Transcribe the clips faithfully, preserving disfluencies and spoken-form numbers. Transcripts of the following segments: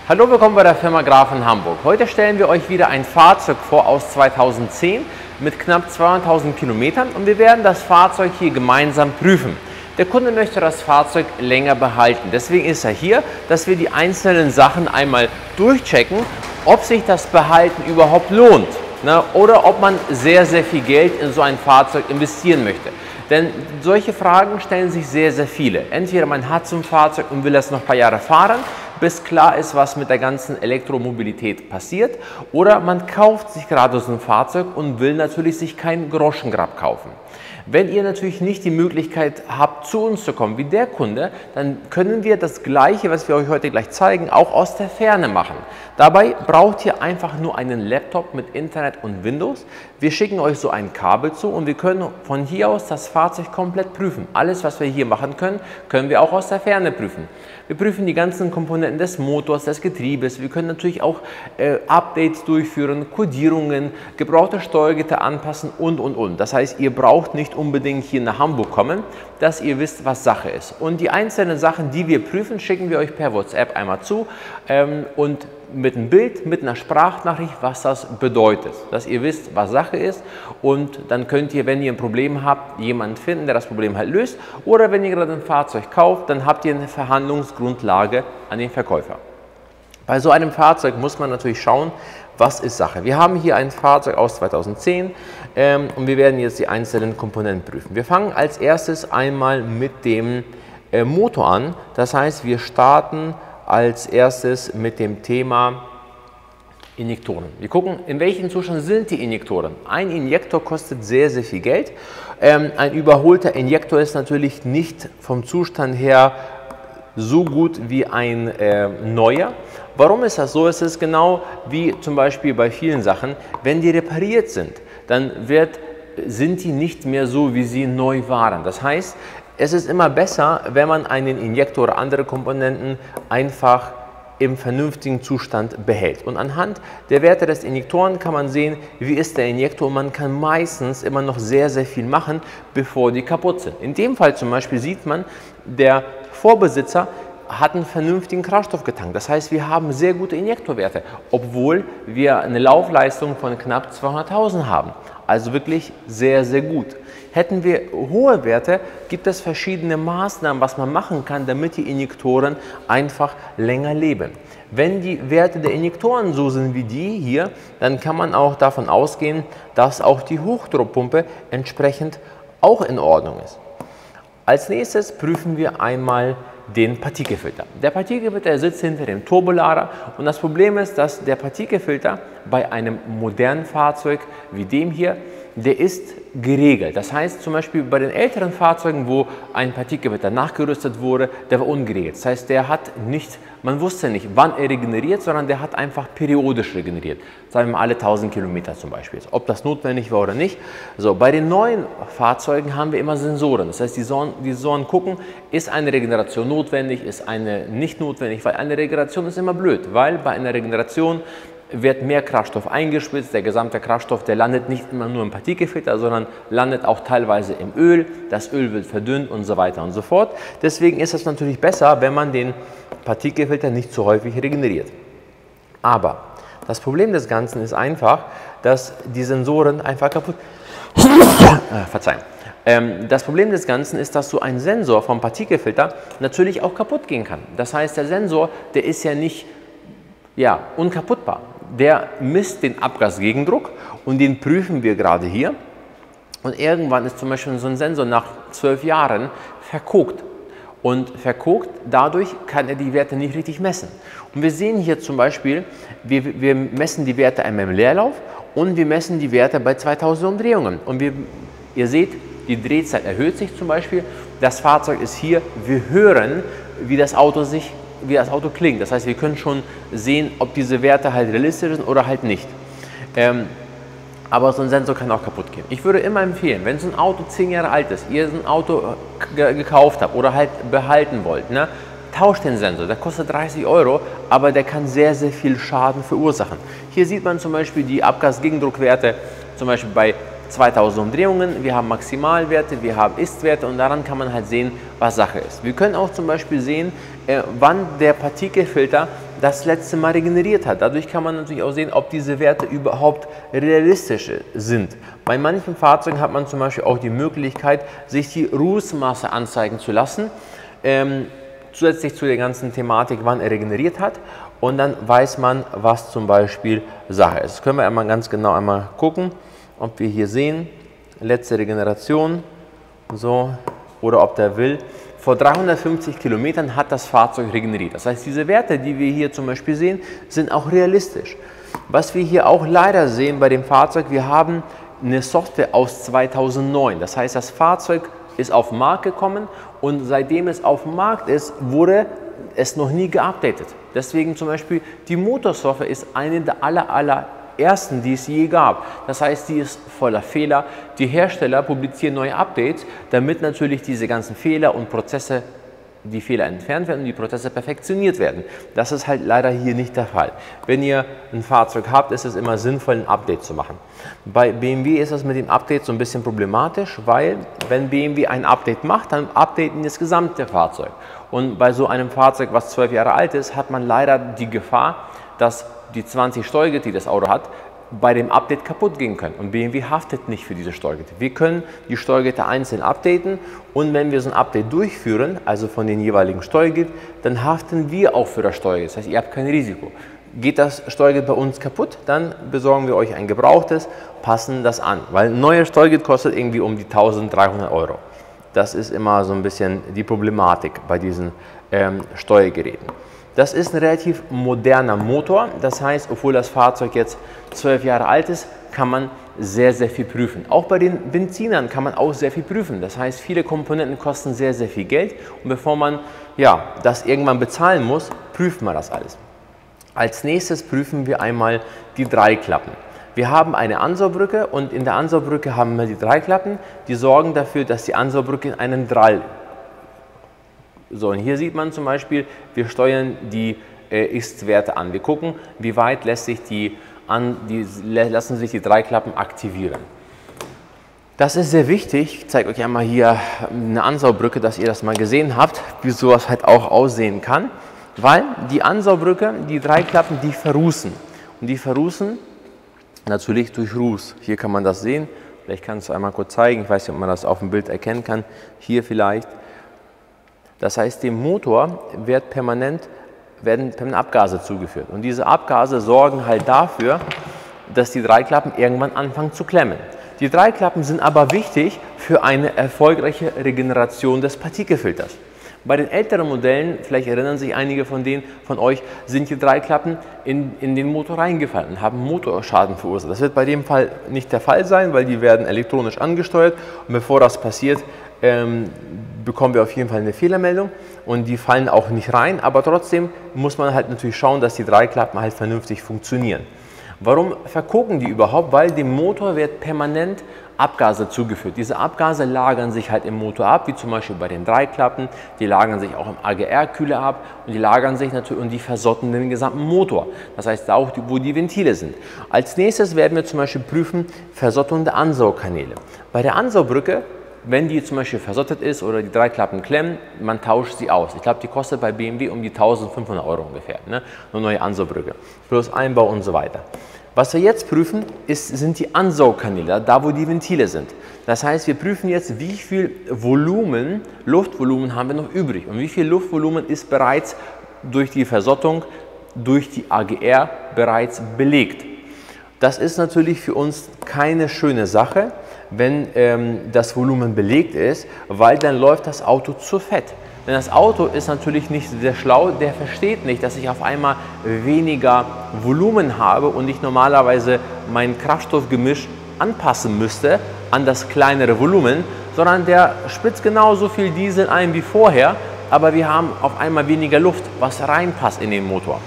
Hallo, willkommen bei der Firma Graf in Hamburg. Heute stellen wir euch wieder ein Fahrzeug vor aus zweitausendzehn mit knapp zweihunderttausend Kilometern und wir werden das Fahrzeug hier gemeinsam prüfen. Der Kunde möchte das Fahrzeug länger behalten, deswegen ist er hier, dass wir die einzelnen Sachen einmal durchchecken, ob sich das Behalten überhaupt lohnt, ne, oder ob man sehr, sehr viel Geld in so ein Fahrzeug investieren möchte. Denn solche Fragen stellen sich sehr, sehr viele. Entweder man hat so ein Fahrzeug und will es noch ein paar Jahre fahren, bis klar ist, was mit der ganzen Elektromobilität passiert, oder man kauft sich gerade so ein Fahrzeug und will natürlich sich keinen Groschengrab kaufen. Wenn ihr natürlich nicht die Möglichkeit habt, zu uns zu kommen, wie der Kunde, dann können wir das Gleiche, was wir euch heute gleich zeigen, auch aus der Ferne machen. Dabei braucht ihr einfach nur einen Laptop mit Internet und Windows. Wir schicken euch so ein Kabel zu und wir können von hier aus das Fahrzeug komplett prüfen. Alles, was wir hier machen können, können wir auch aus der Ferne prüfen. Wir prüfen die ganzen Komponenten des Motors, des Getriebes. Wir können natürlich auch äh, Updates durchführen, Kodierungen, gebrauchte Steuergitter anpassen und, und, und. Das heißt, ihr braucht nicht unbedingt hier nach Hamburg kommen, dass ihr wisst, was Sache ist. Und die einzelnen Sachen, die wir prüfen, schicken wir euch per WhatsApp einmal zu ähm, und mit einem Bild, mit einer Sprachnachricht, was das bedeutet, dass ihr wisst, was Sache ist, und dann könnt ihr, wenn ihr ein Problem habt, jemanden finden, der das Problem halt löst, oder wenn ihr gerade ein Fahrzeug kauft, dann habt ihr eine Verhandlungsgrundlage an den Verkäufer. Bei so einem Fahrzeug muss man natürlich schauen, was ist Sache. Wir haben hier ein Fahrzeug aus zweitausendzehn ähm, und wir werden jetzt die einzelnen Komponenten prüfen. Wir fangen als erstes einmal mit dem äh, Motor an, das heißt, wir starten als erstes mit dem Thema Injektoren. Wir gucken, in welchem Zustand sind die Injektoren. Ein Injektor kostet sehr, sehr viel Geld. Ähm, ein überholter Injektor ist natürlich nicht vom Zustand her so gut wie ein äh, neuer. Warum ist das so? Es ist genau wie zum Beispiel bei vielen Sachen, wenn die repariert sind, dann wird, sind die nicht mehr so, wie sie neu waren. Das heißt, es ist immer besser, wenn man einen Injektor oder andere Komponenten einfach im vernünftigen Zustand behält. Und anhand der Werte des Injektoren kann man sehen, wie ist der Injektor. Man kann meistens immer noch sehr, sehr viel machen, bevor die kaputt sind. In dem Fall zum Beispiel sieht man, der Vorbesitzer hat einen vernünftigen Kraftstoff getankt. Das heißt, wir haben sehr gute Injektorwerte, obwohl wir eine Laufleistung von knapp zweihunderttausend haben. Also wirklich sehr, sehr gut. Hätten wir hohe Werte, gibt es verschiedene Maßnahmen, was man machen kann, damit die Injektoren einfach länger leben. Wenn die Werte der Injektoren so sind wie die hier, dann kann man auch davon ausgehen, dass auch die Hochdruckpumpe entsprechend auch in Ordnung ist. Als nächstes prüfen wir einmal den Partikelfilter. Der Partikelfilter sitzt hinter dem Turbolader und das Problem ist, dass der Partikelfilter bei einem modernen Fahrzeug wie dem hier, der ist geregelt. Das heißt zum Beispiel bei den älteren Fahrzeugen, wo ein Partikelfilter nachgerüstet wurde, der war ungeregelt. Das heißt, der hat nicht, man wusste nicht, wann er regeneriert, sondern der hat einfach periodisch regeneriert. Sagen wir mal alle tausend Kilometer zum Beispiel. Ob das notwendig war oder nicht. So, bei den neuen Fahrzeugen haben wir immer Sensoren. Das heißt, die Sensoren, die Sensoren gucken, ist eine Regeneration notwendig, ist eine nicht notwendig, weil eine Regeneration ist immer blöd, weil bei einer Regeneration wird mehr Kraftstoff eingespritzt, der gesamte Kraftstoff, der landet nicht immer nur im Partikelfilter, sondern landet auch teilweise im Öl, das Öl wird verdünnt und so weiter und so fort. Deswegen ist es natürlich besser, wenn man den Partikelfilter nicht zu häufig regeneriert. Aber das Problem des Ganzen ist einfach, dass die Sensoren einfach kaputt äh, verzeihen. Ähm, das Problem des Ganzen ist, dass so ein Sensor vom Partikelfilter natürlich auch kaputt gehen kann. Das heißt, der Sensor, der ist ja nicht ja, unkaputtbar. Der misst den Abgasgegendruck und den prüfen wir gerade hier. Und irgendwann ist zum Beispiel so ein Sensor nach zwölf Jahren verkokt. Und verkokt, dadurch kann er die Werte nicht richtig messen. Und wir sehen hier zum Beispiel, wir, wir messen die Werte einmal im Leerlauf und wir messen die Werte bei zweitausend Umdrehungen. Und wir, ihr seht, die Drehzahl erhöht sich zum Beispiel. Das Fahrzeug ist hier, wir hören, wie das Auto sich wie das Auto klingt. Das heißt, wir können schon sehen, ob diese Werte halt realistisch sind oder halt nicht. Ähm, aber so ein Sensor kann auch kaputt gehen. Ich würde immer empfehlen, wenn so ein Auto zehn Jahre alt ist, ihr so ein Auto gekauft habt oder halt behalten wollt, ne, tauscht den Sensor. Der kostet dreißig Euro, aber der kann sehr, sehr viel Schaden verursachen. Hier sieht man zum Beispiel die Abgasgegendruckwerte, zum Beispiel bei zweitausend Umdrehungen, wir haben Maximalwerte, wir haben Ist-Werte und daran kann man halt sehen, was Sache ist. Wir können auch zum Beispiel sehen, äh, wann der Partikelfilter das letzte Mal regeneriert hat. Dadurch kann man natürlich auch sehen, ob diese Werte überhaupt realistisch sind. Bei manchen Fahrzeugen hat man zum Beispiel auch die Möglichkeit, sich die Rußmasse anzeigen zu lassen, ähm, zusätzlich zu der ganzen Thematik, wann er regeneriert hat. Und dann weiß man, was zum Beispiel Sache ist. Das können wir einmal ganz genau einmal gucken, ob wir hier sehen, letzte Regeneration, so, oder ob der will. Vor dreihundertfünfzig Kilometern hat das Fahrzeug regeneriert. Das heißt, diese Werte, die wir hier zum Beispiel sehen, sind auch realistisch. Was wir hier auch leider sehen bei dem Fahrzeug, wir haben eine Software aus zweitausendneun. Das heißt, das Fahrzeug ist auf den Markt gekommen und seitdem es auf dem Markt ist, wurde es noch nie geupdatet. Deswegen zum Beispiel die Motorsoftware ist eine der aller, aller ersten, die es je gab. Das heißt, die ist voller Fehler. Die Hersteller publizieren neue Updates, damit natürlich diese ganzen Fehler und Prozesse, die Fehler entfernt werden und die Prozesse perfektioniert werden. Das ist halt leider hier nicht der Fall. Wenn ihr ein Fahrzeug habt, ist es immer sinnvoll, ein Update zu machen. Bei B M W ist das mit dem Update so ein bisschen problematisch, weil wenn B M W ein Update macht, dann updaten das gesamte Fahrzeug. Und bei so einem Fahrzeug, was zwölf Jahre alt ist, hat man leider die Gefahr, dass die zwanzig Steuergitter, die das Auto hat, bei dem Update kaputt gehen können. Und B M W haftet nicht für diese Steuergitter. Wir können die Steuergitter einzeln updaten und wenn wir so ein Update durchführen, also von den jeweiligen Steuergittern, dann haften wir auch für das Steuergitter. Das heißt, ihr habt kein Risiko. Geht das Steuergitter bei uns kaputt, dann besorgen wir euch ein gebrauchtes, passen das an. Weil ein neues Steuergitter kostet irgendwie um die eintausenddreihundert Euro. Das ist immer so ein bisschen die Problematik bei diesen ähm, Steuergeräten. Das ist ein relativ moderner Motor, das heißt, obwohl das Fahrzeug jetzt zwölf Jahre alt ist, kann man sehr, sehr viel prüfen. Auch bei den Benzinern kann man auch sehr viel prüfen. Das heißt, viele Komponenten kosten sehr, sehr viel Geld und bevor man ja, das irgendwann bezahlen muss, prüft man das alles. Als nächstes prüfen wir einmal die Dreiklappen. Wir haben eine Ansaugbrücke und in der Ansaugbrücke haben wir die Dreiklappen, die sorgen dafür, dass die Ansaugbrücke in einen Drall. So, und hier sieht man zum Beispiel, wir steuern die äh, Ist-Werte an. Wir gucken, wie weit lässt sich die an, die, lassen sich die Dreiklappen aktivieren. Das ist sehr wichtig. Ich zeige euch einmal hier eine Ansaugbrücke, dass ihr das mal gesehen habt, wie sowas halt auch aussehen kann. Weil die Ansaugbrücke, die Dreiklappen, die verrußen. Und die verrußen natürlich durch Ruß. Hier kann man das sehen. Vielleicht kannst du einmal kurz zeigen. Ich weiß nicht, ob man das auf dem Bild erkennen kann. Hier vielleicht. Das heißt, dem Motor wird permanent, werden permanent Abgase zugeführt. Und diese Abgase sorgen halt dafür, dass die Dreiklappen irgendwann anfangen zu klemmen. Die Dreiklappen sind aber wichtig für eine erfolgreiche Regeneration des Partikelfilters. Bei den älteren Modellen, vielleicht erinnern sich einige von denen von euch, sind die Dreiklappen in, in den Motor reingefallen und haben Motorschaden verursacht. Das wird bei dem Fall nicht der Fall sein, weil die werden elektronisch angesteuert und bevor das passiert, ähm, bekommen wir auf jeden Fall eine Fehlermeldung und die fallen auch nicht rein, aber trotzdem muss man halt natürlich schauen, dass die Dreiklappen halt vernünftig funktionieren. Warum verkoken die überhaupt? Weil dem Motor wird permanent Abgase zugeführt. Diese Abgase lagern sich halt im Motor ab, wie zum Beispiel bei den Dreiklappen, die lagern sich auch im A G R-Kühler ab und die lagern sich natürlich und die versotten den gesamten Motor. Das heißt, da auch, wo die Ventile sind. Als nächstes werden wir zum Beispiel prüfen, Versottung der Ansaugkanäle. Bei der Ansaugbrücke, wenn die zum Beispiel versottet ist oder die Dreiklappen klemmen, man tauscht sie aus. Ich glaube, die kostet bei B M W um die eintausendfünfhundert Euro ungefähr, ne? Eine neue Ansaugbrücke, plus Einbau und so weiter. Was wir jetzt prüfen, ist, sind die Ansaugkanäle, da wo die Ventile sind. Das heißt, wir prüfen jetzt, wie viel Volumen, Luftvolumen haben wir noch übrig und wie viel Luftvolumen ist bereits durch die Versottung, durch die A G R bereits belegt. Das ist natürlich für uns keine schöne Sache, wenn ähm, das Volumen belegt ist, weil dann läuft das Auto zu fett. Denn das Auto ist natürlich nicht sehr schlau, der versteht nicht, dass ich auf einmal weniger Volumen habe und ich normalerweise mein Kraftstoffgemisch anpassen müsste an das kleinere Volumen, sondern der spritzt genauso viel Diesel ein wie vorher, aber wir haben auf einmal weniger Luft, was reinpasst in den Motor.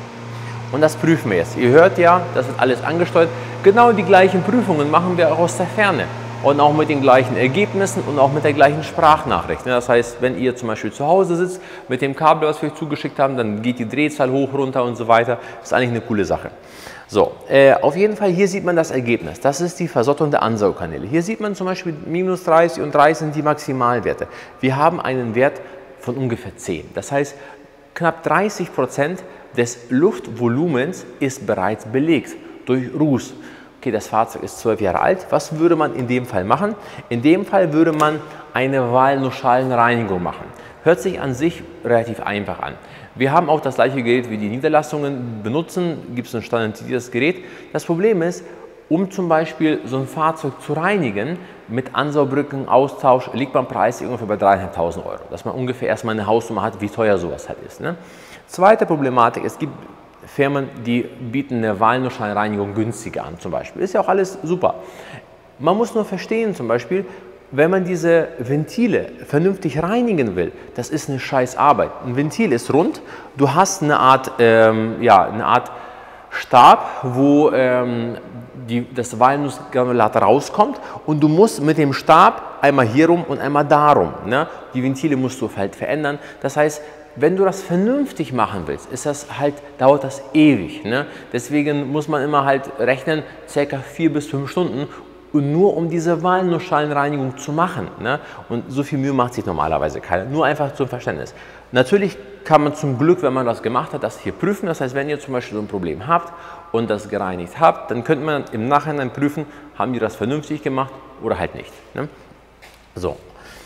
Und das prüfen wir jetzt. Ihr hört ja, das wird alles angesteuert. Genau die gleichen Prüfungen machen wir auch aus der Ferne. Und auch mit den gleichen Ergebnissen und auch mit der gleichen Sprachnachricht. Das heißt, wenn ihr zum Beispiel zu Hause sitzt mit dem Kabel, was wir euch zugeschickt haben, dann geht die Drehzahl hoch, runter und so weiter. Das ist eigentlich eine coole Sache. So, äh, auf jeden Fall, hier sieht man das Ergebnis. Das ist die Versottung der Ansaugkanäle. Hier sieht man zum Beispiel minus dreißig und dreißig sind die Maximalwerte. Wir haben einen Wert von ungefähr zehn. Das heißt, Knapp dreißig Prozent des Luftvolumens ist bereits belegt durch Ruß. Okay, das Fahrzeug ist zwölf Jahre alt. Was würde man in dem Fall machen? In dem Fall würde man eine Walnuschalenreinigung machen. Hört sich an sich relativ einfach an. Wir haben auch das gleiche Gerät wie die Niederlassungen benutzen, gibt es ein standardisiertes Gerät. Das Problem ist, um zum Beispiel so ein Fahrzeug zu reinigen, mit Ansaubrücken, Austausch, liegt beim Preis ungefähr bei dreitausendfünfhundert Euro. Dass man ungefähr erstmal eine Hausnummer hat, wie teuer sowas halt ist. Ne? Zweite Problematik, es gibt Firmen, die bieten eine Walnuschalenreinigung günstiger an zum Beispiel. Ist ja auch alles super. Man muss nur verstehen zum Beispiel, wenn man diese Ventile vernünftig reinigen will, das ist eine scheiß Arbeit. Ein Ventil ist rund, du hast eine Art, ähm, ja, eine Art Stab, wo ähm, die, das Walnussgranulat rauskommt und du musst mit dem Stab einmal hier rum und einmal darum. Ne? Die Ventile musst du halt verändern. Das heißt, wenn du das vernünftig machen willst, ist das halt, dauert das ewig. Ne? Deswegen muss man immer halt rechnen, circa vier bis fünf Stunden. Und nur um diese Walnuschalenreinigung zu machen. Ne? Und so viel Mühe macht sich normalerweise keiner. Nur einfach zum Verständnis. Natürlich kann man zum Glück, wenn man das gemacht hat, das hier prüfen. Das heißt, wenn ihr zum Beispiel so ein Problem habt und das gereinigt habt, dann könnte man im Nachhinein prüfen, haben die das vernünftig gemacht oder halt nicht. Ne? So.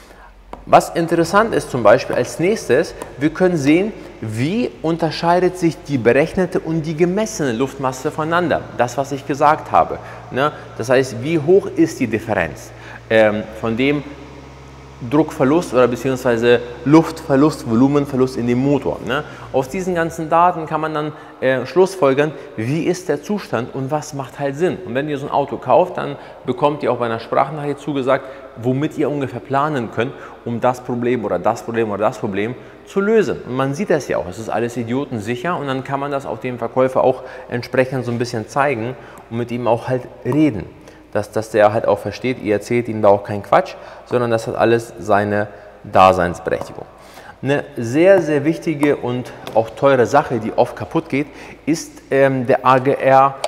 Was interessant ist zum Beispiel als nächstes, wir können sehen, wie unterscheidet sich die berechnete und die gemessene Luftmasse voneinander. Das, was ich gesagt habe. Ne? Das heißt, wie hoch ist die Differenz ähm, von dem Druckverlust oder beziehungsweise Luftverlust, Volumenverlust in dem Motor. Ne? Aus diesen ganzen Daten kann man dann äh, schlussfolgern, wie ist der Zustand und was macht halt Sinn. Und wenn ihr so ein Auto kauft, dann bekommt ihr auch bei einer Sprachnachricht zugesagt, womit ihr ungefähr planen könnt, um das Problem oder das Problem oder das Problem zu lösen. Und man sieht das ja auch, es ist alles idiotensicher und dann kann man das auch dem Verkäufer auch entsprechend so ein bisschen zeigen und mit ihm auch halt reden. Dass, dass der halt auch versteht, ihr erzählt ihm da auch keinen Quatsch, sondern das hat alles seine Daseinsberechtigung. Eine sehr, sehr wichtige und auch teure Sache, die oft kaputt geht, ist ähm, der A G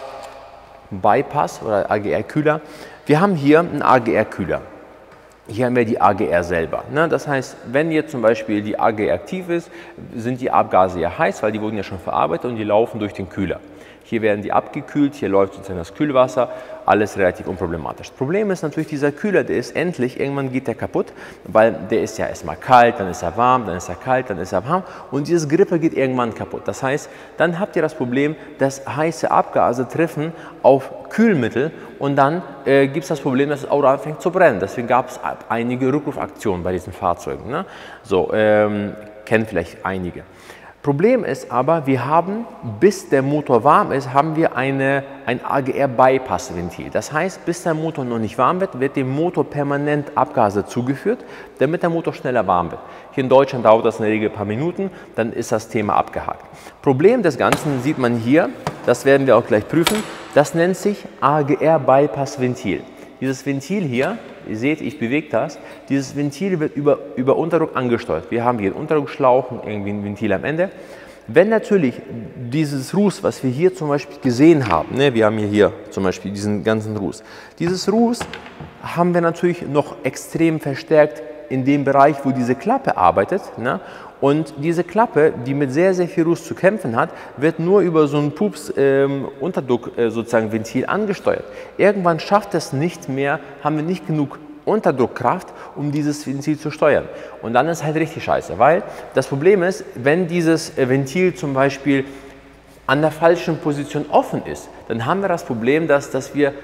R-Bypass oder A G R-Kühler. Wir haben hier einen A G R-Kühler. Hier haben wir die A G R selber. Ne? Das heißt, wenn jetzt zum Beispiel die A G R aktiv ist, sind die Abgase ja heiß, weil die wurden ja schon verarbeitet und die laufen durch den Kühler. Hier werden die abgekühlt, hier läuft sozusagen das Kühlwasser, alles relativ unproblematisch. Das Problem ist natürlich, dieser Kühler, der ist endlich, irgendwann geht der kaputt, weil der ist ja erstmal kalt, dann ist er warm, dann ist er kalt, dann ist er warm und dieses Gripper geht irgendwann kaputt. Das heißt, dann habt ihr das Problem, dass heiße Abgase treffen auf Kühlmittel und dann äh, gibt es das Problem, dass das Auto anfängt zu brennen. Deswegen gab es einige Rückrufaktionen bei diesen Fahrzeugen. Ne? So, ähm, kennen vielleicht einige. Problem ist aber, wir haben, bis der Motor warm ist, haben wir eine, ein A G R-Bypass-Ventil. Das heißt, bis der Motor noch nicht warm wird, wird dem Motor permanent Abgase zugeführt, damit der Motor schneller warm wird. Hier in Deutschland dauert das in der Regel ein paar Minuten, dann ist das Thema abgehakt. Problem des Ganzen sieht man hier, das werden wir auch gleich prüfen, das nennt sich A G R-Bypass-Ventil. Dieses Ventil hier, ihr seht, ich bewege das, dieses Ventil wird über, über Unterdruck angesteuert. Wir haben hier einen Unterdruckschlauch und irgendwie ein Ventil am Ende. Wenn natürlich dieses Ruß, was wir hier zum Beispiel gesehen haben, ne, wir haben hier, hier zum Beispiel diesen ganzen Ruß, dieses Ruß haben wir natürlich noch extrem verstärkt in dem Bereich, wo diese Klappe arbeitet. Ne? Und diese Klappe, die mit sehr, sehr viel Ruß zu kämpfen hat, wird nur über so ein Pups-Unterdruck äh, sozusagen Ventil angesteuert. Irgendwann schafft es nicht mehr, haben wir nicht genug Unterdruckkraft, um dieses Ventil zu steuern. Und dann ist halt richtig scheiße, weil das Problem ist, wenn dieses Ventil zum Beispiel an der falschen Position offen ist, dann haben wir das Problem, dass, dass wir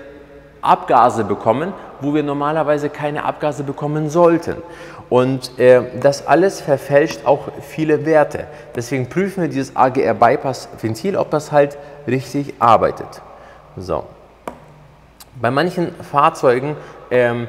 Abgase bekommen, wo wir normalerweise keine Abgase bekommen sollten. Und äh, das alles verfälscht auch viele Werte. Deswegen prüfen wir dieses A G R-Bypass-Ventil, ob das halt richtig arbeitet. So. Bei manchen Fahrzeugen ähm,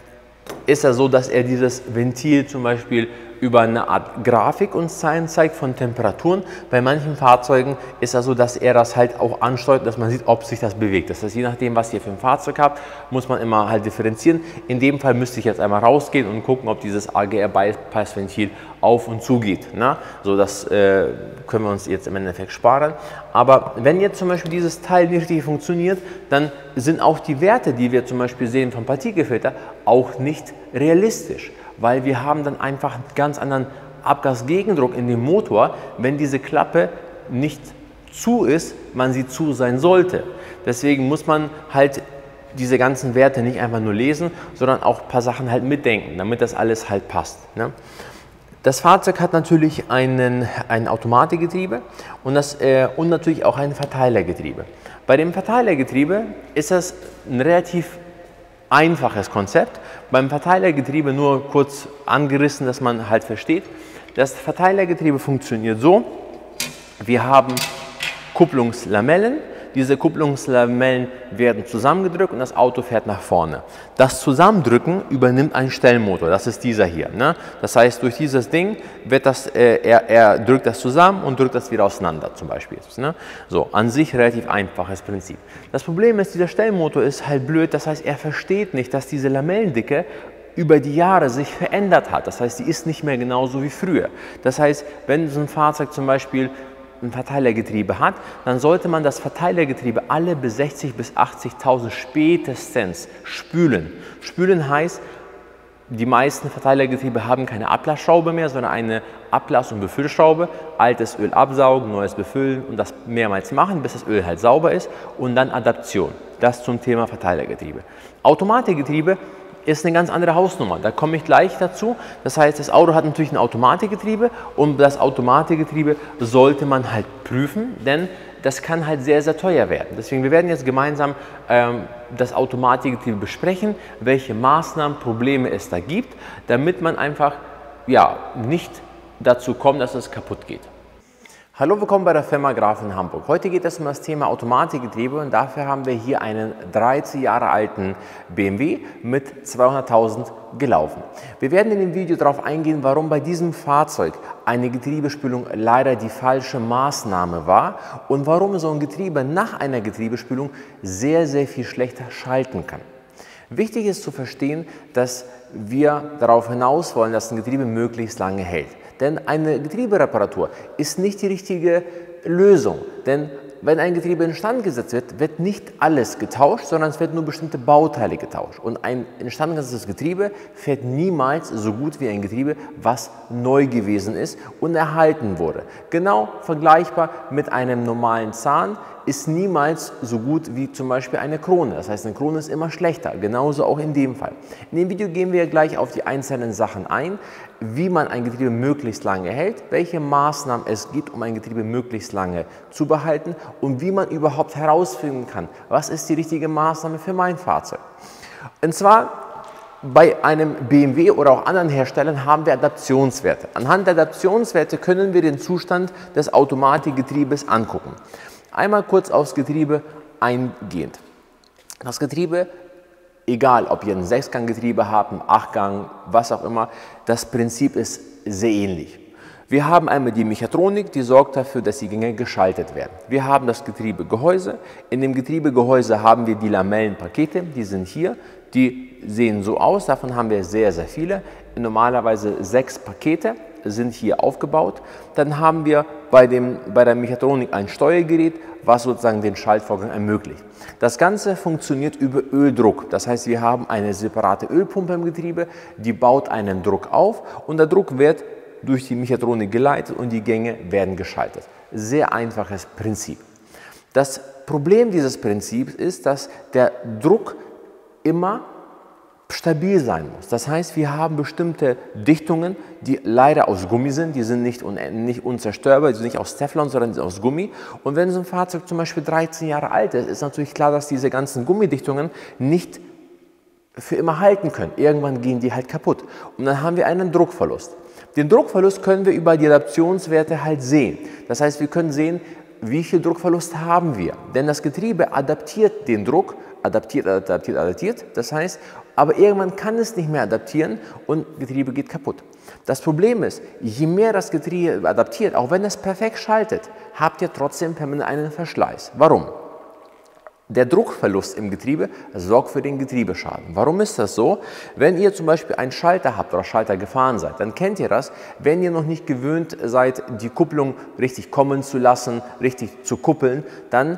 ist es so, dass er dieses Ventil zum Beispiel über eine Art Grafik uns zeigt von Temperaturen. Bei manchen Fahrzeugen ist es so, dass er das halt auch ansteuert, dass man sieht, ob sich das bewegt. Das heißt, je nachdem, was ihr für ein Fahrzeug habt, muss man immer halt differenzieren. In dem Fall müsste ich jetzt einmal rausgehen und gucken, ob dieses A G R-Bypass-Ventil auf und zu geht. Ne? So, das äh, können wir uns jetzt im Endeffekt sparen. Aber wenn jetzt zum Beispiel dieses Teil nicht richtig funktioniert, dann sind auch die Werte, die wir zum Beispiel sehen vom Partikelfilter, auch nicht realistisch. Weil wir haben dann einfach einen ganz anderen Abgasgegendruck in dem Motor, wenn diese Klappe nicht zu ist, man sie zu sein sollte. Deswegen muss man halt diese ganzen Werte nicht einfach nur lesen, sondern auch ein paar Sachen halt mitdenken, damit das alles halt passt. Ne? Das Fahrzeug hat natürlich einen, ein Automatikgetriebe und, das, äh, und natürlich auch ein Verteilergetriebe. Bei dem Verteilergetriebe ist das ein relativ einfaches Konzept. Beim Verteilergetriebe nur kurz angerissen, dass man halt versteht. Das Verteilergetriebe funktioniert so: Wir haben Kupplungslamellen. Diese Kupplungslamellen werden zusammengedrückt und das Auto fährt nach vorne. Das Zusammendrücken übernimmt ein Stellmotor, das ist dieser hier. Ne? Das heißt, durch dieses Ding wird das, äh, er, er drückt das zusammen und drückt das wieder auseinander zum Beispiel. Ne? So, an sich relativ einfaches Prinzip. Das Problem ist, dieser Stellmotor ist halt blöd, das heißt, er versteht nicht, dass diese Lamellendicke über die Jahre sich verändert hat. Das heißt, die ist nicht mehr genauso wie früher. Das heißt, wenn so ein Fahrzeug zum Beispiel ein Verteilergetriebe hat, dann sollte man das Verteilergetriebe alle bis sechzigtausend bis achtzigtausend spätestens spülen. Spülen heißt, die meisten Verteilergetriebe haben keine Ablassschraube mehr, sondern eine Ablass- und Befüllschraube. Altes Öl absaugen, neues befüllen und das mehrmals machen, bis das Öl halt sauber ist, und dann Adaption. Das zum Thema Verteilergetriebe. Automatikgetriebe ist eine ganz andere Hausnummer. Da komme ich gleich dazu. Das heißt, das Auto hat natürlich ein Automatikgetriebe und das Automatikgetriebe sollte man halt prüfen, denn das kann halt sehr, sehr teuer werden. Deswegen, wir werden jetzt gemeinsam ähm, das Automatikgetriebe besprechen, welche Maßnahmen, Probleme es da gibt, damit man einfach ja, nicht dazu kommt, dass es kaputt geht. Hallo, willkommen bei der Firma Graf in Hamburg. Heute geht es um das Thema Automatikgetriebe und dafür haben wir hier einen dreizehn Jahre alten B M W mit zweihunderttausend gelaufen. Wir werden in dem Video darauf eingehen, warum bei diesem Fahrzeug eine Getriebespülung leider die falsche Maßnahme war und warum so ein Getriebe nach einer Getriebespülung sehr, sehr viel schlechter schalten kann. Wichtig ist zu verstehen, dass wir darauf hinaus wollen, dass ein Getriebe möglichst lange hält. Denn eine Getriebereparatur ist nicht die richtige Lösung. Denn wenn ein Getriebe instand gesetzt wird, wird nicht alles getauscht, sondern es werden nur bestimmte Bauteile getauscht. Und ein instand gesetztes Getriebe fährt niemals so gut wie ein Getriebe, was neu gewesen ist und erhalten wurde. Genau vergleichbar mit einem normalen Zahn ist niemals so gut wie zum Beispiel eine Krone. Das heißt, eine Krone ist immer schlechter, genauso auch in dem Fall. In dem Video gehen wir gleich auf die einzelnen Sachen ein, wie man ein Getriebe möglichst lange hält, welche Maßnahmen es gibt, um ein Getriebe möglichst lange zu behalten und wie man überhaupt herausfinden kann, was ist die richtige Maßnahme für mein Fahrzeug. Und zwar bei einem B M W oder auch anderen Herstellern haben wir Adaptionswerte. Anhand der Adaptionswerte können wir den Zustand des Automatikgetriebes angucken. Einmal kurz aufs Getriebe eingehend. Das Getriebe, egal ob ihr ein Sechsganggetriebe habt, ein Achtgang, was auch immer, das Prinzip ist sehr ähnlich. Wir haben einmal die Mechatronik, die sorgt dafür, dass die Gänge geschaltet werden. Wir haben das Getriebegehäuse. In dem Getriebegehäuse haben wir die Lamellenpakete, die sind hier. Die sehen so aus, davon haben wir sehr, sehr viele. Normalerweise sechs Pakete sind hier aufgebaut. Dann haben wir bei, dem, bei der Mechatronik ein Steuergerät, was sozusagen den Schaltvorgang ermöglicht. Das Ganze funktioniert über Öldruck. Das heißt, wir haben eine separate Ölpumpe im Getriebe, die baut einen Druck auf und der Druck wird durch die Mechatronik geleitet und die Gänge werden geschaltet. Sehr einfaches Prinzip. Das Problem dieses Prinzips ist, dass der Druck immer stabil sein muss. Das heißt, wir haben bestimmte Dichtungen, die leider aus Gummi sind, die sind nicht, un nicht unzerstörbar, die sind nicht aus Teflon, sondern die sind aus Gummi. Und wenn so ein Fahrzeug zum Beispiel dreizehn Jahre alt ist, ist natürlich klar, dass diese ganzen Gummidichtungen nicht für immer halten können. Irgendwann gehen die halt kaputt. Und dann haben wir einen Druckverlust. Den Druckverlust können wir über die Adaptionswerte halt sehen. Das heißt, wir können sehen, wie viel Druckverlust haben wir. Denn das Getriebe adaptiert den Druck, adaptiert, adaptiert, adaptiert. Das heißt, aber irgendwann kann es nicht mehr adaptieren und das Getriebe geht kaputt. Das Problem ist, je mehr das Getriebe adaptiert, auch wenn es perfekt schaltet, habt ihr trotzdem permanent einen Verschleiß. Warum? Der Druckverlust im Getriebe sorgt für den Getriebeschaden. Warum ist das so? Wenn ihr zum Beispiel einen Schalter habt oder Schalter gefahren seid, dann kennt ihr das. Wenn ihr noch nicht gewöhnt seid, die Kupplung richtig kommen zu lassen, richtig zu kuppeln, dann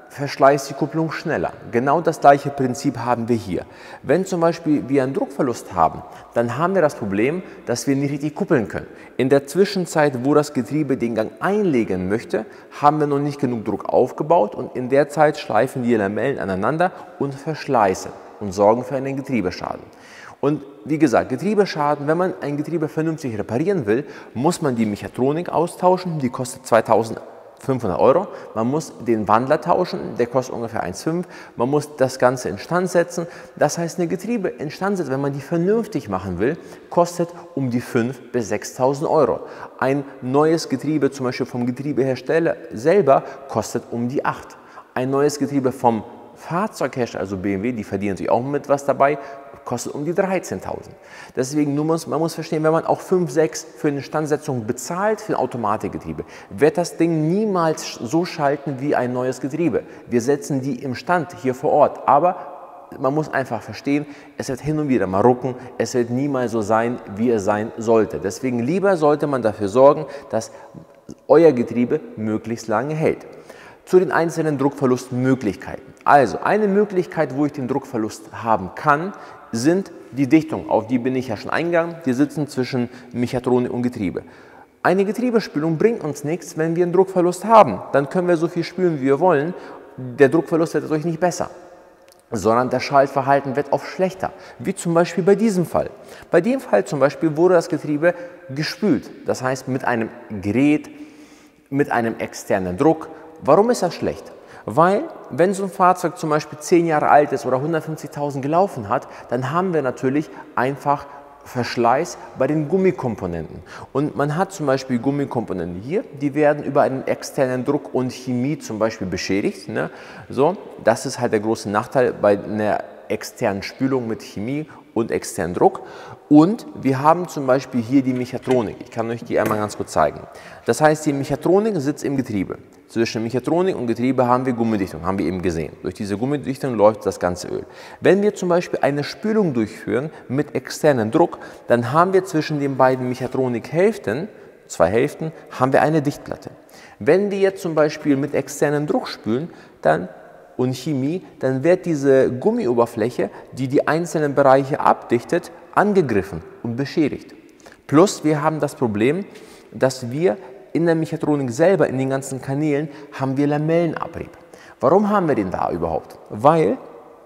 verschleißt die Kupplung schneller. Genau das gleiche Prinzip haben wir hier. Wenn zum Beispiel wir einen Druckverlust haben, dann haben wir das Problem, dass wir nicht richtig kuppeln können. In der Zwischenzeit, wo das Getriebe den Gang einlegen möchte, haben wir noch nicht genug Druck aufgebaut und in der Zeit schleifen die Lamellen aneinander und verschleißen und sorgen für einen Getriebeschaden. Und wie gesagt, Getriebeschaden, wenn man ein Getriebe vernünftig reparieren will, muss man die Mechatronik austauschen, die kostet zweitausendfünfhundert Euro. Man muss den Wandler tauschen, der kostet ungefähr eins Komma fünf. Man muss das Ganze instand setzen. Das heißt, eine Getriebe instand setzen, wenn man die vernünftig machen will, kostet um die fünftausend bis sechstausend Euro. Ein neues Getriebe, zum Beispiel vom Getriebehersteller selber, kostet um die achttausend. Ein neues Getriebe vom Fahrzeughersteller, also B M W, die verdienen sich auch mit was dabei, kostet um die dreizehntausend. Deswegen nur muss, man muss verstehen, wenn man auch fünf, sechs für eine Instandsetzung bezahlt für ein Automatikgetriebe, wird das Ding niemals so schalten wie ein neues Getriebe. Wir setzen die im Stand hier vor Ort, aber man muss einfach verstehen, es wird hin und wieder mal rucken, es wird niemals so sein, wie es sein sollte. Deswegen lieber sollte man dafür sorgen, dass euer Getriebe möglichst lange hält. Zu den einzelnen Druckverlustmöglichkeiten. Also eine Möglichkeit, wo ich den Druckverlust haben kann, sind die Dichtungen. Auf die bin ich ja schon eingegangen. Die sitzen zwischen Mechatronik und Getriebe. Eine Getriebespülung bringt uns nichts, wenn wir einen Druckverlust haben. Dann können wir so viel spülen, wie wir wollen. Der Druckverlust wird dadurch nicht besser, sondern das Schaltverhalten wird oft schlechter. Wie zum Beispiel bei diesem Fall. Bei dem Fall zum Beispiel wurde das Getriebe gespült. Das heißt mit einem Gerät, mit einem externen Druck. Warum ist das schlecht? Weil, wenn so ein Fahrzeug zum Beispiel zehn Jahre alt ist oder hundertfünfzigtausend gelaufen hat, dann haben wir natürlich einfach Verschleiß bei den Gummikomponenten. Und man hat zum Beispiel Gummikomponenten hier, die werden über einen externen Druck und Chemie zum Beispiel beschädigt. Ne? So, das ist halt der große Nachteil bei einer externen Spülung mit Chemie und externen Druck. Und wir haben zum Beispiel hier die Mechatronik. Ich kann euch die einmal ganz kurz zeigen. Das heißt, die Mechatronik sitzt im Getriebe. Zwischen Mechatronik und Getriebe haben wir Gummidichtung, haben wir eben gesehen. Durch diese Gummidichtung läuft das ganze Öl. Wenn wir zum Beispiel eine Spülung durchführen mit externem Druck, dann haben wir zwischen den beiden Mechatronikhälften, zwei Hälften, haben wir eine Dichtplatte. Wenn wir jetzt zum Beispiel mit externem Druck spülen, dann und Chemie, dann wird diese Gummioberfläche, die die einzelnen Bereiche abdichtet, angegriffen und beschädigt. Plus wir haben das Problem, dass wir in der Mechatronik selber, in den ganzen Kanälen, haben wir Lamellenabrieb. Warum haben wir den da überhaupt? Weil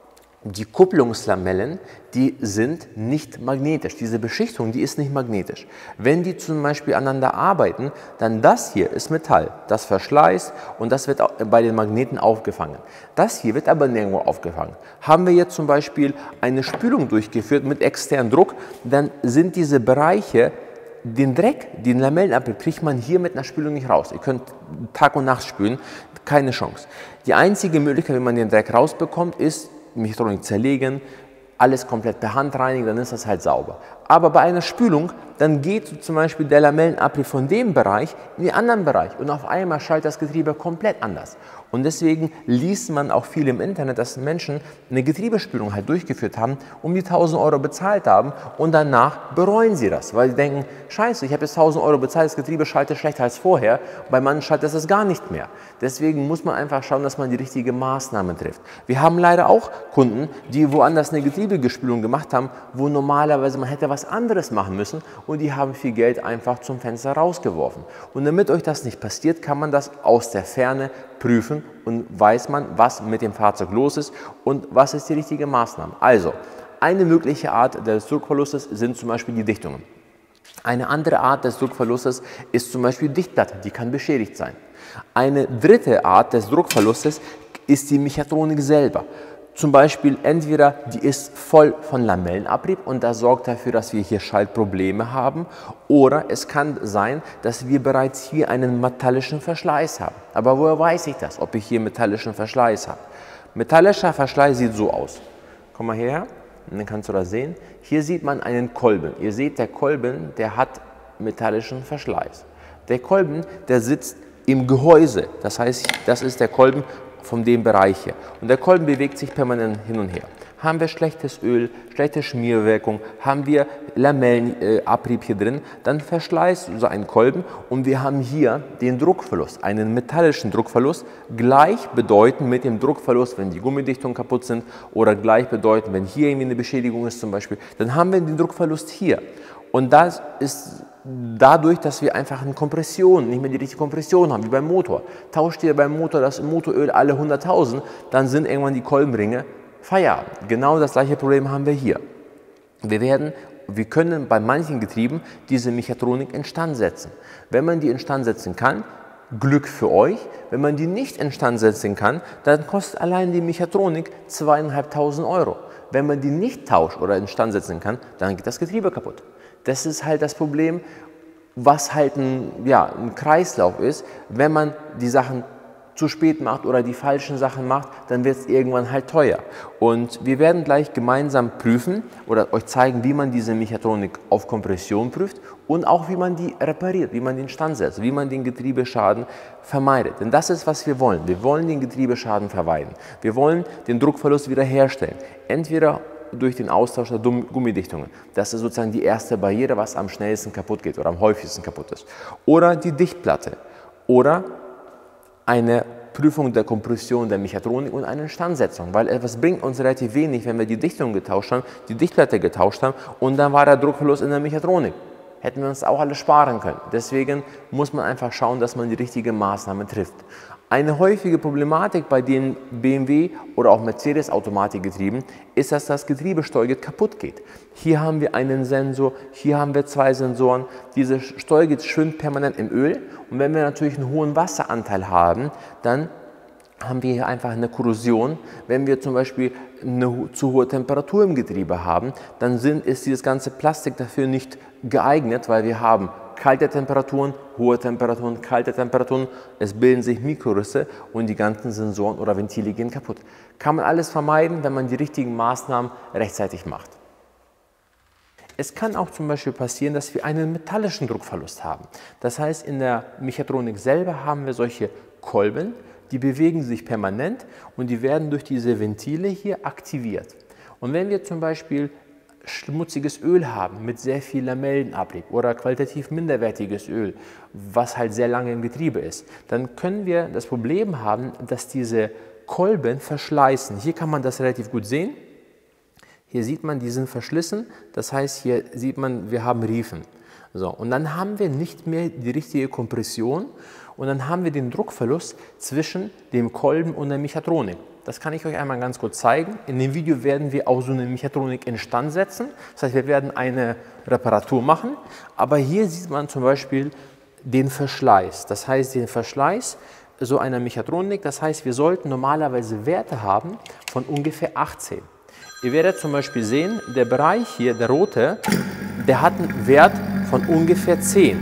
die Kupplungslamellen, die sind nicht magnetisch. Diese Beschichtung, die ist nicht magnetisch. Wenn die zum Beispiel aneinander arbeiten, dann das hier ist Metall, das verschleißt und das wird bei den Magneten aufgefangen. Das hier wird aber nirgendwo aufgefangen. Haben wir jetzt zum Beispiel eine Spülung durchgeführt mit externem Druck, dann sind diese Bereiche, den Dreck, den Lamellenabrieb, kriegt man hier mit einer Spülung nicht raus. Ihr könnt Tag und Nacht spülen, keine Chance. Die einzige Möglichkeit, wie man den Dreck rausbekommt, ist Mechatronik zerlegen, alles komplett per Hand reinigen, dann ist das halt sauber. Aber bei einer Spülung, dann geht zum Beispiel der Lamellenabrieb von dem Bereich in den anderen Bereich und auf einmal schaltet das Getriebe komplett anders. Und deswegen liest man auch viel im Internet, dass Menschen eine Getriebespülung halt durchgeführt haben, um die tausend Euro bezahlt haben und danach bereuen sie das, weil sie denken, scheiße, ich habe jetzt tausend Euro bezahlt, das Getriebe schaltet schlechter als vorher, bei manchen schaltet es gar nicht mehr. Deswegen muss man einfach schauen, dass man die richtige Maßnahme trifft. Wir haben leider auch Kunden, die woanders eine Getriebespülung gemacht haben, wo normalerweise man hätte was anderes machen müssen und die haben viel Geld einfach zum Fenster rausgeworfen. Und damit euch das nicht passiert, kann man das aus der Ferne prüfen und weiß man, was mit dem Fahrzeug los ist und was ist die richtige Maßnahme. Also, eine mögliche Art des Druckverlustes sind zum Beispiel die Dichtungen. Eine andere Art des Druckverlustes ist zum Beispiel die Dichtplatte, die kann beschädigt sein. Eine dritte Art des Druckverlustes ist die Mechatronik selber. Zum Beispiel entweder die ist voll von Lamellenabrieb und das sorgt dafür, dass wir hier Schaltprobleme haben, oder es kann sein, dass wir bereits hier einen metallischen Verschleiß haben. Aber woher weiß ich das, ob ich hier metallischen Verschleiß habe? Metallischer Verschleiß sieht so aus. Komm mal hierher, und dann kannst du das sehen. Hier sieht man einen Kolben. Ihr seht, der Kolben, der hat metallischen Verschleiß. Der Kolben, der sitzt im Gehäuse. Das heißt, das ist der Kolben von dem Bereich hier. Und der Kolben bewegt sich permanent hin und her. haben wir schlechtes Öl, schlechte Schmierwirkung, haben wir Lamellenabrieb äh, hier drin, dann verschleißt so ein Kolben und wir haben hier den Druckverlust, einen metallischen Druckverlust, gleichbedeutend mit dem Druckverlust, wenn die Gummidichtungen kaputt sind oder gleichbedeutend, wenn hier irgendwie eine Beschädigung ist zum Beispiel, dann haben wir den Druckverlust hier. Und das ist dadurch, dass wir einfach eine Kompression, nicht mehr die richtige Kompression haben, wie beim Motor. Tauscht ihr beim Motor das Motoröl alle hunderttausend, dann sind irgendwann die Kolbenringe Feierabend. Genau das gleiche Problem haben wir hier. Wir werden, wir können bei manchen Getrieben diese Mechatronik instand setzen. Wenn man die instand setzen kann, Glück für euch. Wenn man die nicht instand setzen kann, dann kostet allein die Mechatronik zweieinhalbtausend Euro. Wenn man die nicht tauscht oder instand setzen kann, dann geht das Getriebe kaputt. Das ist halt das Problem, was halt ein, ja, ein Kreislauf ist. Wenn man die Sachen zu spät macht oder die falschen Sachen macht, dann wird es irgendwann halt teuer. Und wir werden gleich gemeinsam prüfen oder euch zeigen, wie man diese Mechatronik auf Kompression prüft und auch wie man die repariert, wie man den Stand setzt, wie man den Getriebeschaden vermeidet. Denn das ist, was wir wollen. Wir wollen den Getriebeschaden vermeiden. Wir wollen den Druckverlust wiederherstellen. Entweder durch den Austausch der Gummidichtungen. Das ist sozusagen die erste Barriere, was am schnellsten kaputt geht oder am häufigsten kaputt ist. Oder die Dichtplatte. Oder eine Prüfung der Kompression der Mechatronik und eine Instandsetzung. Weil etwas bringt uns relativ wenig, wenn wir die Dichtung getauscht haben, die Dichtplatte getauscht haben und dann war der Druckverlust in der Mechatronik. Hätten wir uns auch alles sparen können. Deswegen muss man einfach schauen, dass man die richtige Maßnahme trifft. Eine häufige Problematik bei den B M W oder auch Mercedes Automatikgetrieben ist, dass das Getriebesteuergit kaputt geht. Hier haben wir einen Sensor, hier haben wir zwei Sensoren. Dieses Steuergit schwimmt permanent im Öl und wenn wir natürlich einen hohen Wasseranteil haben, dann haben wir hier einfach eine Korrosion. Wenn wir zum Beispiel eine zu hohe Temperatur im Getriebe haben, dann sind, ist dieses ganze Plastik dafür nicht geeignet, weil wir haben kalte Temperaturen, hohe Temperaturen, kalte Temperaturen, es bilden sich Mikrorisse und die ganzen Sensoren oder Ventile gehen kaputt. Kann man alles vermeiden, wenn man die richtigen Maßnahmen rechtzeitig macht. Es kann auch zum Beispiel passieren, dass wir einen metallischen Druckverlust haben. Das heißt, in der Mechatronik selber haben wir solche Kolben, die bewegen sich permanent und die werden durch diese Ventile hier aktiviert. Und wenn wir zum Beispiel schmutziges Öl haben mit sehr viel Lamellenabrieb oder qualitativ minderwertiges Öl, was halt sehr lange im Getriebe ist, dann können wir das Problem haben, dass diese Kolben verschleißen. Hier kann man das relativ gut sehen. Hier sieht man, die sind verschlissen. Das heißt, hier sieht man, wir haben Riefen. So, und dann haben wir nicht mehr die richtige Kompression und dann haben wir den Druckverlust zwischen dem Kolben und der Mechatronik. Das kann ich euch einmal ganz kurz zeigen. In dem Video werden wir auch so eine Mechatronik instand setzen. Das heißt, wir werden eine Reparatur machen. Aber hier sieht man zum Beispiel den Verschleiß. Das heißt, den Verschleiß so einer Mechatronik. Das heißt, wir sollten normalerweise Werte haben von ungefähr achtzehn. Ihr werdet zum Beispiel sehen, der Bereich hier, der rote, der hat einen Wert von ungefähr zehn.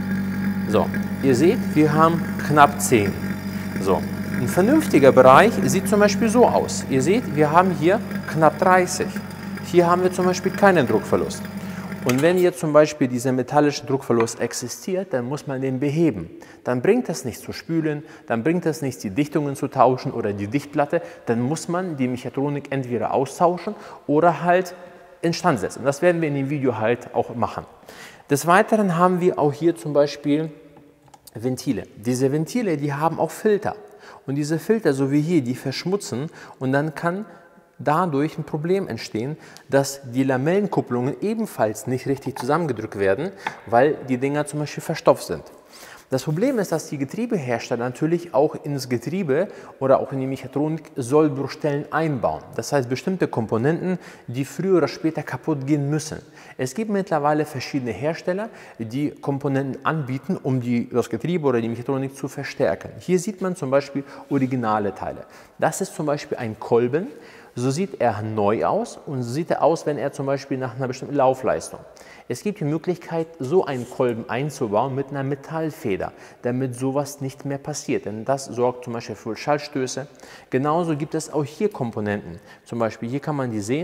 So, ihr seht, wir haben knapp zehn. So. Ein vernünftiger Bereich sieht zum Beispiel so aus. Ihr seht, wir haben hier knapp dreißig. Hier haben wir zum Beispiel keinen Druckverlust. Und wenn jetzt zum Beispiel dieser metallische Druckverlust existiert, dann muss man den beheben. Dann bringt es nicht zu spülen, dann bringt es nicht, die Dichtungen zu tauschen oder die Dichtplatte. Dann muss man die Mechatronik entweder austauschen oder halt instand setzen. Das werden wir in dem Video halt auch machen. Des Weiteren haben wir auch hier zum Beispiel Ventile. Diese Ventile, die haben auch Filter. Und diese Filter, so wie hier, die verschmutzen und dann kann dadurch ein Problem entstehen, dass die Lamellenkupplungen ebenfalls nicht richtig zusammengedrückt werden, weil die Dinger zum Beispiel verstopft sind. Das Problem ist, dass die Getriebehersteller natürlich auch ins Getriebe oder auch in die Mechatronik Sollbruchstellen einbauen. Das heißt, bestimmte Komponenten, die früher oder später kaputt gehen müssen. Es gibt mittlerweile verschiedene Hersteller, die Komponenten anbieten, um die, das Getriebe oder die Mechatronik zu verstärken. Hier sieht man zum Beispiel originale Teile. Das ist zum Beispiel ein Kolben. So sieht er neu aus und so sieht er aus, wenn er zum Beispiel nach einer bestimmten Laufleistung. Es gibt die Möglichkeit, so einen Kolben einzubauen mit einer Metallfeder, damit sowas nicht mehr passiert. Denn das sorgt zum Beispiel für Schallstöße. Genauso gibt es auch hier Komponenten. Zum Beispiel hier kann man die sehen.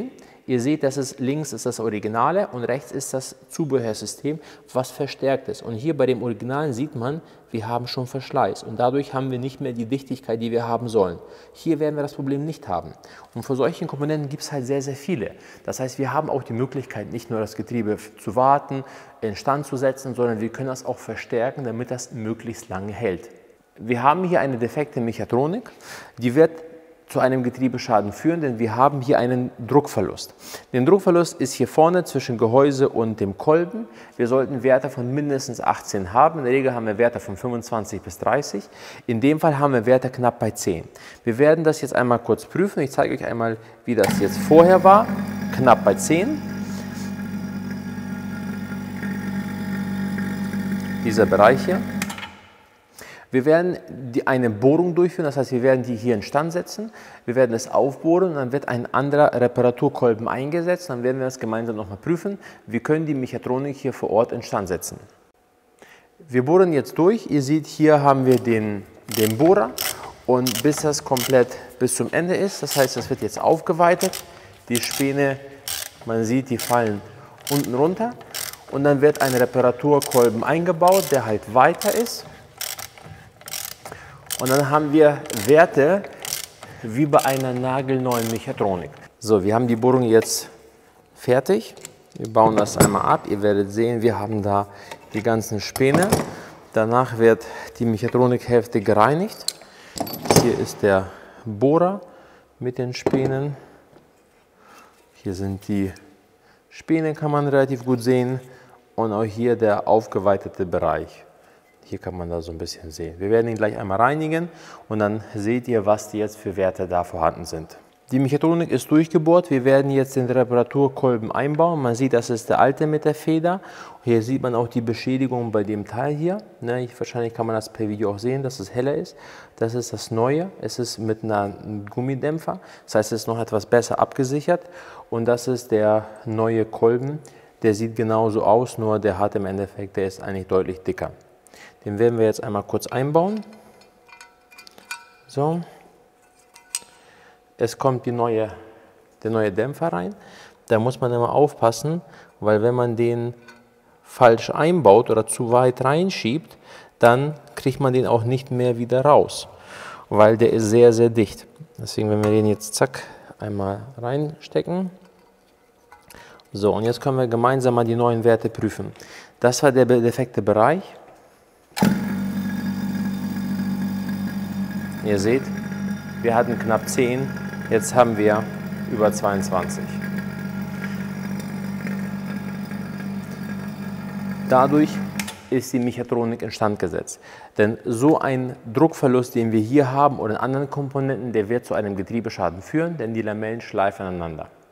Ihr seht, dass es links ist das Originale und rechts ist das Zubehörsystem, was verstärkt ist. Und hier bei dem Originalen sieht man, wir haben schon Verschleiß und dadurch haben wir nicht mehr die Dichtigkeit, die wir haben sollen. Hier werden wir das Problem nicht haben. Und für solche Komponenten gibt es halt sehr, sehr viele. Das heißt, wir haben auch die Möglichkeit, nicht nur das Getriebe zu warten, instand zu setzen, sondern wir können das auch verstärken, damit das möglichst lange hält. Wir haben hier eine defekte Mechatronik, die wird zu einem Getriebeschaden führen, denn wir haben hier einen Druckverlust. Der Druckverlust ist hier vorne zwischen Gehäuse und dem Kolben. Wir sollten Werte von mindestens achtzehn haben. In der Regel haben wir Werte von fünfundzwanzig bis dreißig. In dem Fall haben wir Werte knapp bei zehn. Wir werden das jetzt einmal kurz prüfen. Ich zeige euch einmal, wie das jetzt vorher war. Knapp bei zehn. Dieser Bereich hier. Wir werden die, eine Bohrung durchführen, das heißt, wir werden die hier instand setzen, wir werden es aufbohren und dann wird ein anderer Reparaturkolben eingesetzt, dann werden wir das gemeinsam nochmal prüfen. Wir können die Mechatronik hier vor Ort instand setzen. Wir bohren jetzt durch, ihr seht, hier haben wir den, den Bohrer und bis das komplett bis zum Ende ist, das heißt, das wird jetzt aufgeweitet, die Späne, man sieht, die fallen unten runter und dann wird ein Reparaturkolben eingebaut, der halt weiter ist. Und dann haben wir Werte wie bei einer nagelneuen Mechatronik. So, wir haben die Bohrung jetzt fertig. Wir bauen das einmal ab. Ihr werdet sehen, wir haben da die ganzen Späne. Danach wird die Mechatronikhälfte gereinigt. Hier ist der Bohrer mit den Spänen. Hier sind die Späne, kann man relativ gut sehen. Und auch hier der aufgeweitete Bereich. Hier kann man da so ein bisschen sehen. Wir werden ihn gleich einmal reinigen und dann seht ihr, was die jetzt für Werte da vorhanden sind. Die Mechatronik ist durchgebohrt. Wir werden jetzt den Reparaturkolben einbauen. Man sieht, das ist der alte mit der Feder. Hier sieht man auch die Beschädigung bei dem Teil hier. Ne, ich, wahrscheinlich kann man das per Video auch sehen, dass es heller ist. Das ist das Neue. Es ist mit einem Gummidämpfer. Das heißt, es ist noch etwas besser abgesichert. Und das ist der neue Kolben. Der sieht genauso aus, nur der hat im Endeffekt, der ist eigentlich deutlich dicker. Den werden wir jetzt einmal kurz einbauen. So. Es kommt die neue, der neue Dämpfer rein. Da muss man immer aufpassen, weil wenn man den falsch einbaut oder zu weit reinschiebt, dann kriegt man den auch nicht mehr wieder raus, weil der ist sehr, sehr dicht. Deswegen, wenn wir den jetzt zack einmal reinstecken. So, und jetzt können wir gemeinsam mal die neuen Werte prüfen. Das war der defekte Bereich. Ihr seht, wir hatten knapp zehn, jetzt haben wir über zweiundzwanzig. Dadurch ist die Mechatronik instand gesetzt. Denn so ein Druckverlust, den wir hier haben oder in anderen Komponenten, der wird zu einem Getriebeschaden führen, denn die Lamellen schleifen aneinander.